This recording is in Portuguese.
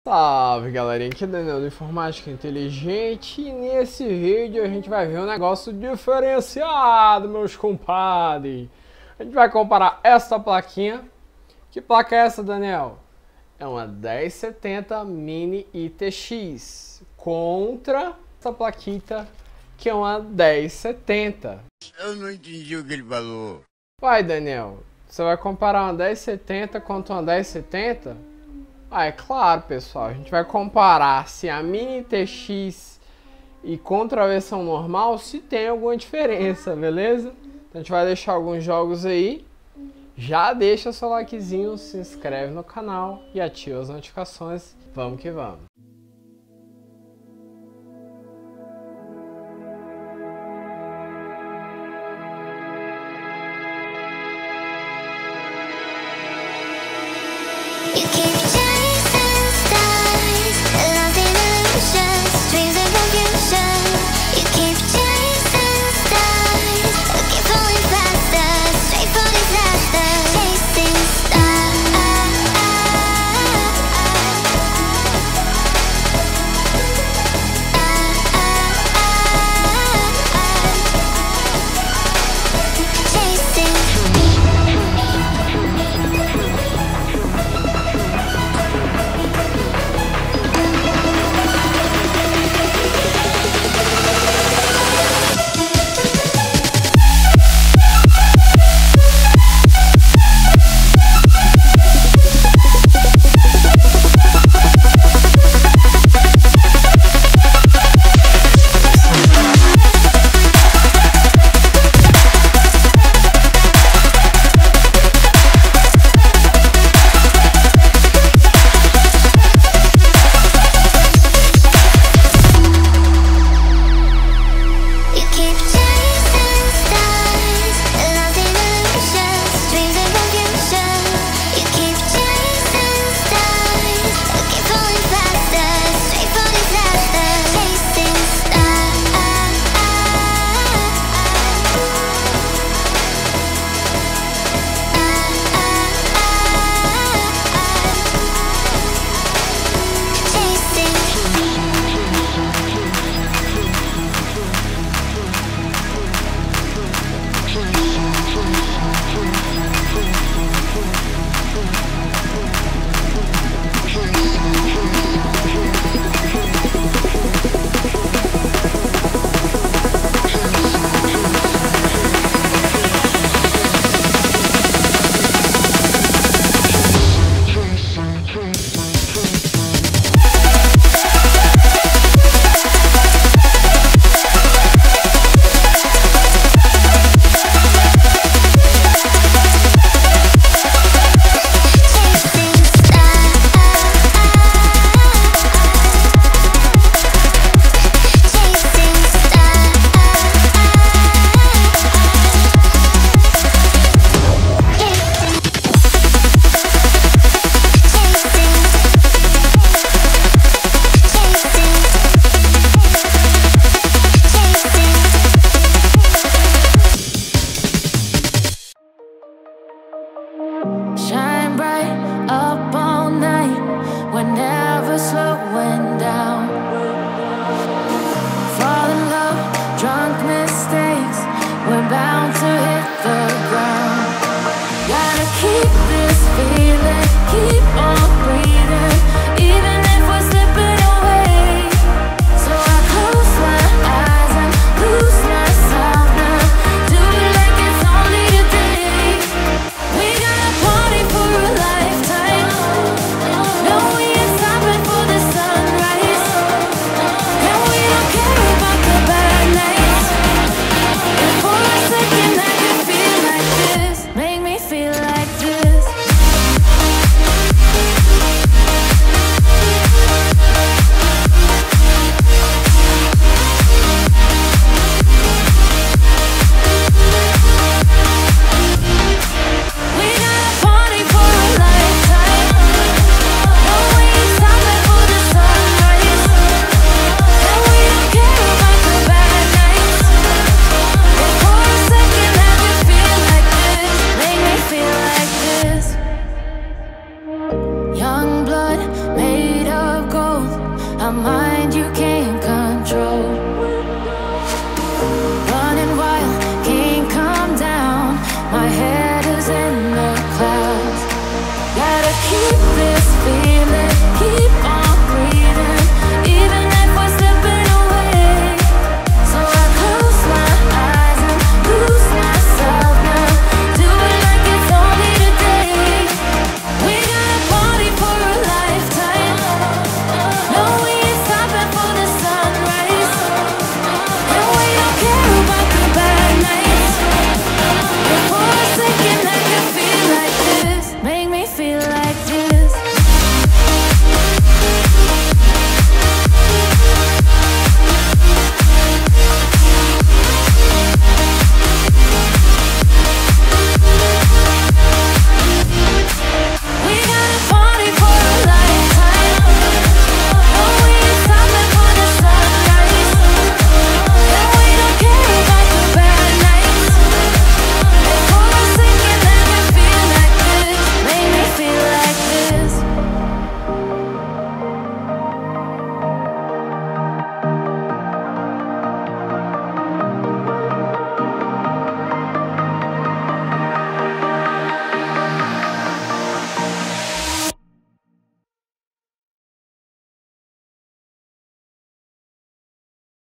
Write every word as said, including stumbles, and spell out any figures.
Salve galerinha, aqui é Daniel do Informática Inteligente e nesse vídeo a gente vai ver um negócio diferenciado, meus compadres. A gente vai comparar essa plaquinha. Que placa é essa, Daniel? É uma dez setenta Mini I T X contra essa plaquita que é uma dez setenta. Eu não entendi o que ele falou. Vai, Daniel, você vai comparar uma dez setenta contra uma dez setenta? Ah, é claro, pessoal, a gente vai comparar se a Mini I T X e contra a versão normal, se tem alguma diferença, beleza? Então a gente vai deixar alguns jogos aí. Já deixa seu likezinho, se inscreve no canal e ativa as notificações. Vamos que vamos. You keep chasing stars, lost in illusions, dreams and confusion. You keep chasing stars, keep falling faster, straight for disaster. Chasing stars, chasing. Shine bright up all night, we're never slowing down. Fall in love, drunk mistakes, we're bound to hit the ground. Gotta keep this feeling, keep on breathing, even if we're slipping away. So I close my eyes and lose myself now, do it like it's only today. We got a party for a lifetime. No, we ain't stopping for the sunrise. And we don't care about the bad nights. And for a second I can feel like this. Make me feel like this. I might